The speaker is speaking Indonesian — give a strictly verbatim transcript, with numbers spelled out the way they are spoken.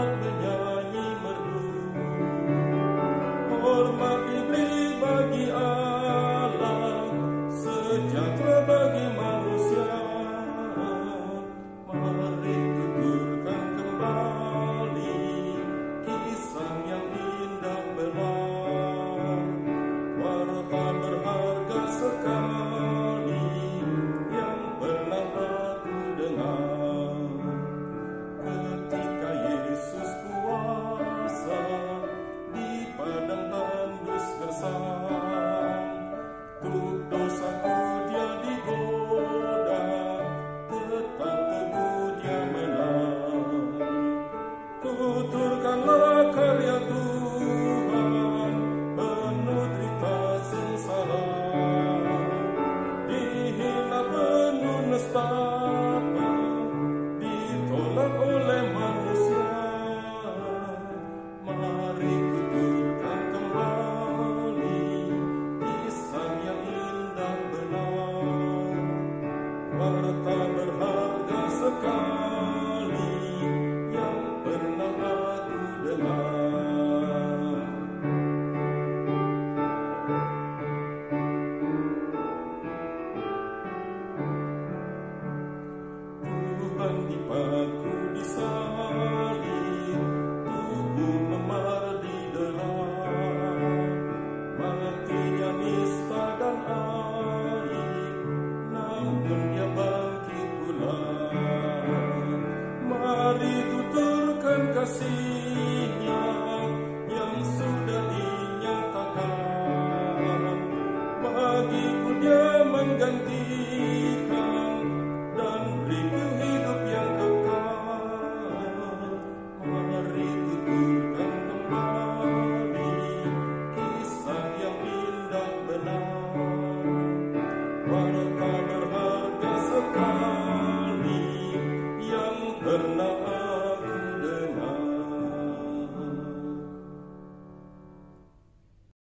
menyanyi merdu. Hormat diberi bagi Allah, sejahtera bagi manusia. Mari tuturkan kembali kisah yang indah benar, warta berharga sekali yang pernah aku dengar. Ketika Yesus puasa di padang tandus gersang, untuk dosaku dia digoda, tetap teguh dia menang. Tuturkanlah karya Tuhan, penuh derita sengsara, dihina penuh nestapa, ditolak oleh manusia. Mari tuturkan kembali kisah yang indah benar, warta berharga sekali yang pernah aku dengar. Tuhan dipaku di salib, tubuh memar didera, matinya nista dan aib, namun dia bangkit pula. Mari tuturkan kasih-Nya yang sudah dinyatakan, bagiku dia menggantikan dan beriku hidup yang kekal. Mari tuturkan kembali kisah yang indah benar,